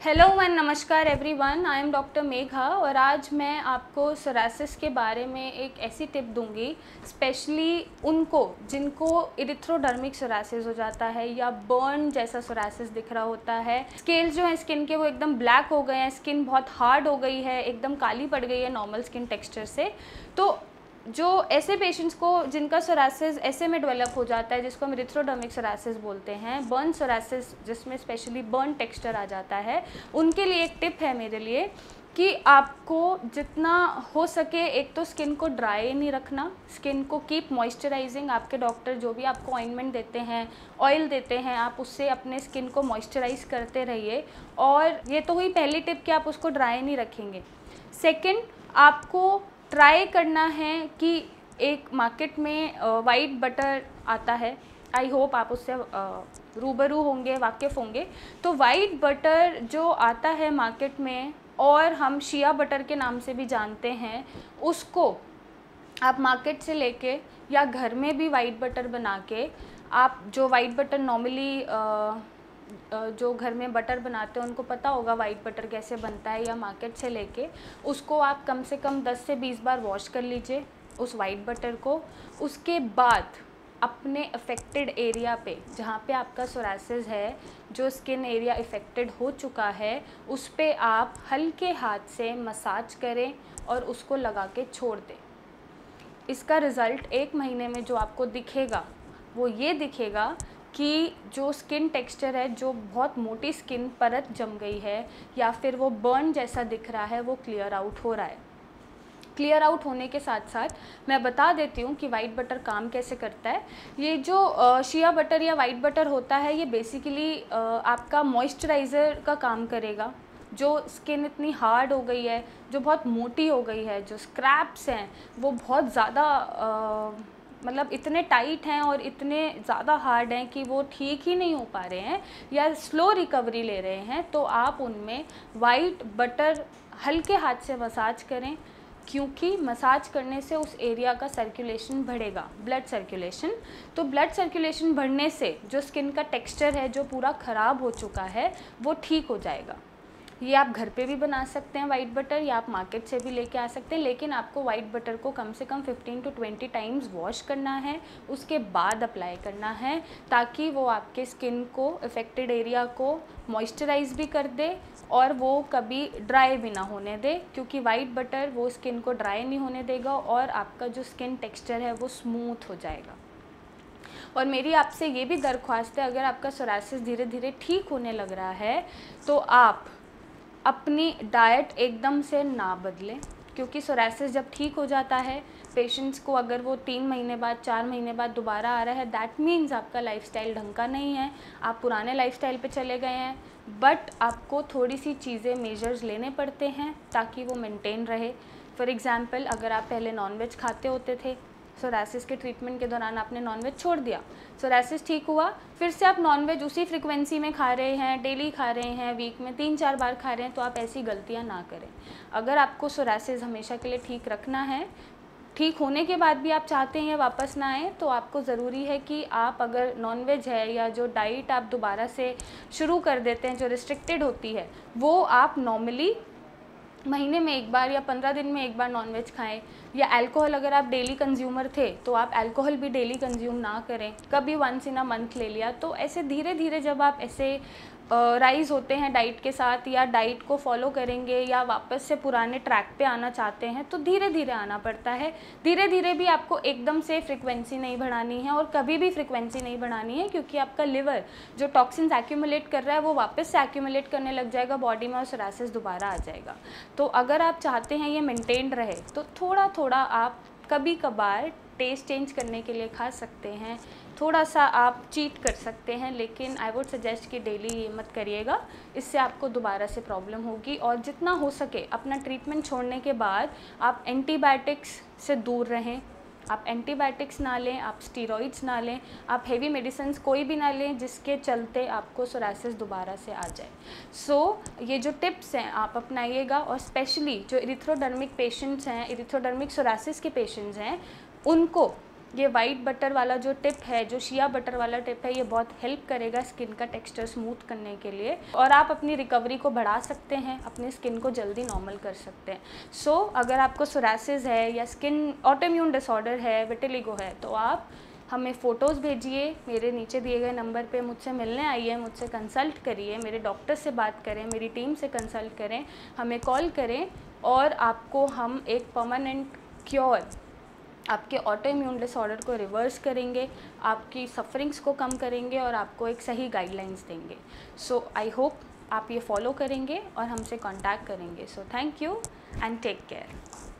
Hello one नमस्कार everyone, I am doctor Megha और आज मैं आपको सोरासिस के बारे में एक ऐसी टिप दूंगी स्पेशली उनको जिनको इरिथ्रोडर्मिक सोरासिस हो जाता है या बर्न जैसा सोरासिस दिख रहा होता है। स्केल्स जो हैं स्किन के वो एकदम ब्लैक हो गए हैं, स्किन बहुत हार्ड हो गई है, एकदम काली पड़ गई है नॉर्मल स्किन टेक्सचर से। तो जो ऐसे पेशेंट्स को जिनका सोरासिस ऐसे में डेवलप हो जाता है जिसको हम इरिथ्रोडर्मिक सोरासिस बोलते हैं, बर्न सोरासिस जिसमें स्पेशली बर्न टेक्सचर आ जाता है, उनके लिए एक टिप है मेरे लिए कि आपको जितना हो सके एक तो स्किन को ड्राई नहीं रखना, स्किन को कीप मॉइस्चराइजिंग। आपके डॉक्टर जो भी आपको ऑइंटमेंट देते हैं, ऑयल देते हैं, आप उससे अपने स्किन को मॉइस्चराइज करते रहिए। और ये तो हुई पहली टिप कि आप उसको ड्राई नहीं रखेंगे। सेकंड, आपको ट्राई करना है कि एक मार्केट में वाइट बटर आता है, आई होप आप उससे रूबरू होंगे, वाकिफ़ होंगे। तो वाइट बटर जो आता है मार्केट में और हम शिया बटर के नाम से भी जानते हैं, उसको आप मार्केट से लेके या घर में भी वाइट बटर बना के, आप जो वाइट बटर नॉर्मली जो घर में बटर बनाते हैं उनको पता होगा वाइट बटर कैसे बनता है, या मार्केट से लेके उसको आप कम से कम 10 से 20 बार वॉश कर लीजिए उस वाइट बटर को। उसके बाद अपने अफेक्टेड एरिया पे जहाँ पे आपका सोरासिस है, जो स्किन एरिया इफ़ेक्टेड हो चुका है, उस पे आप हल्के हाथ से मसाज करें और उसको लगा के छोड़ दें। इसका रिज़ल्ट 1 महीने में जो आपको दिखेगा वो ये दिखेगा कि जो स्किन टेक्सचर है, जो बहुत मोटी स्किन परत जम गई है या फिर वो बर्न जैसा दिख रहा है, वो क्लियर आउट हो रहा है। क्लियर आउट होने के साथ साथ मैं बता देती हूँ कि वाइट बटर काम कैसे करता है। ये जो शिया बटर या वाइट बटर होता है, ये बेसिकली आपका मॉइस्चराइज़र का काम करेगा। जो स्किन इतनी हार्ड हो गई है, जो बहुत मोटी हो गई है, जो स्क्रैप्स हैं वो बहुत ज़्यादा मतलब इतने टाइट हैं और इतने ज़्यादा हार्ड हैं कि वो ठीक ही नहीं हो पा रहे हैं या स्लो रिकवरी ले रहे हैं, तो आप उनमें वाइट बटर हल्के हाथ से मसाज करें, क्योंकि मसाज करने से उस एरिया का सर्कुलेशन बढ़ेगा, ब्लड सर्कुलेशन। तो ब्लड सर्कुलेशन बढ़ने से जो स्किन का टेक्सचर है जो पूरा ख़राब हो चुका है वो ठीक हो जाएगा। ये आप घर पे भी बना सकते हैं वाइट बटर, या आप मार्केट से भी लेके आ सकते हैं, लेकिन आपको वाइट बटर को कम से कम 15 to 20 टाइम्स वॉश करना है, उसके बाद अप्लाई करना है, ताकि वो आपके स्किन को, अफेक्टेड एरिया को मॉइस्चराइज भी कर दे और वो कभी ड्राई भी ना होने दे, क्योंकि वाइट बटर वो स्किन को ड्राई नहीं होने देगा और आपका जो स्किन टेक्सचर है वो स्मूथ हो जाएगा। और मेरी आपसे ये भी दरख्वास्त है, अगर आपका सोरासिस धीरे धीरे ठीक होने लग रहा है तो आप अपनी डाइट एकदम से ना बदलें, क्योंकि सोरासिस जब ठीक हो जाता है पेशेंट्स को, अगर वो 3 महीने बाद, 4 महीने बाद दोबारा आ रहा है, दैट मीन्स आपका लाइफस्टाइल ढंग का नहीं है, आप पुराने लाइफस्टाइल पे चले गए हैं। बट आपको थोड़ी सी चीज़ें, मेजर्स लेने पड़ते हैं ताकि वो मेंटेन रहे। फॉर एग्ज़ाम्पल, अगर आप पहले नॉनवेज खाते होते थे, सोरासिस के ट्रीटमेंट के दौरान आपने नॉनवेज छोड़ दिया, सोरासिस ठीक हुआ, फिर से आप नॉनवेज उसी फ्रीक्वेंसी में खा रहे हैं, डेली खा रहे हैं, वीक में 3-4 बार खा रहे हैं, तो आप ऐसी गलतियां ना करें। अगर आपको सोरासिस हमेशा के लिए ठीक रखना है, ठीक होने के बाद भी आप चाहते हैं वापस ना आए, तो आपको ज़रूरी है कि आप, अगर नॉनवेज है या जो डाइट आप दोबारा से शुरू कर देते हैं जो रिस्ट्रिक्टेड होती है, वो आप नॉर्मली महीने में 1 बार या 15 दिन में 1 बार नॉनवेज खाएं। या अल्कोहल, अगर आप डेली कंज्यूमर थे तो आप अल्कोहल भी डेली कंज्यूम ना करें, कभी वंस इन अ मंथ ले लिया। तो ऐसे धीरे धीरे जब आप ऐसे राइज होते हैं डाइट के साथ, या डाइट को फॉलो करेंगे या वापस से पुराने ट्रैक पे आना चाहते हैं, तो धीरे धीरे आना पड़ता है। धीरे धीरे भी आपको एकदम से फ्रिक्वेंसी नहीं बढ़ानी है और कभी भी फ्रिक्वेंसी नहीं बढ़ानी है, क्योंकि आपका लिवर जो टॉक्सिन्स एक्यूमुलेट कर रहा है वो वापस से एक्यूमुलेट करने लग जाएगा बॉडी में और सोरासिस दोबारा आ जाएगा। तो अगर आप चाहते हैं ये मेंटेन रहे, तो थोड़ा थोड़ा आप कभी कभार टेस्ट चेंज करने के लिए खा सकते हैं, थोड़ा सा आप चीट कर सकते हैं, लेकिन आई वुड सजेस्ट कि डेली ये मत करिएगा, इससे आपको दोबारा से प्रॉब्लम होगी। और जितना हो सके अपना ट्रीटमेंट छोड़ने के बाद आप एंटीबायोटिक्स से दूर रहें। आप एंटीबायोटिक्स ना लें, आप स्टीरॉइड्स ना लें, आप हेवी मेडिसिन कोई भी ना लें जिसके चलते आपको सोरासिस दोबारा से आ जाए। ये जो टिप्स हैं आप अपनाइएगा, और स्पेशली जो इरिथ्रोडर्मिक पेशेंट्स हैं, इरिथ्रोडर्मिक सोरासिस के पेशेंट्स हैं, उनको ये वाइट बटर वाला जो टिप है, जो शिया बटर वाला टिप है, ये बहुत हेल्प करेगा स्किन का टेक्सचर स्मूथ करने के लिए, और आप अपनी रिकवरी को बढ़ा सकते हैं, अपनी स्किन को जल्दी नॉर्मल कर सकते हैं। सो अगर आपको सोरासिस है या स्किन ऑटोइम्यून डिसऑर्डर है, विटिलिगो है, तो आप हमें फ़ोटोज़ भेजिए, मेरे नीचे दिए गए नंबर पे मुझसे मिलने आइए, मुझसे कंसल्ट करिए, मेरे डॉक्टर से बात करें, मेरी टीम से कंसल्ट करें, हमें कॉल करें, और आपको हम एक परमानेंट क्योर, आपके ऑटो इम्यून डिसऑर्डर को रिवर्स करेंगे, आपकी सफरिंग्स को कम करेंगे और आपको एक सही गाइडलाइंस देंगे। सो आई होप आप ये फॉलो करेंगे और हमसे कांटेक्ट करेंगे। So thank you and take care.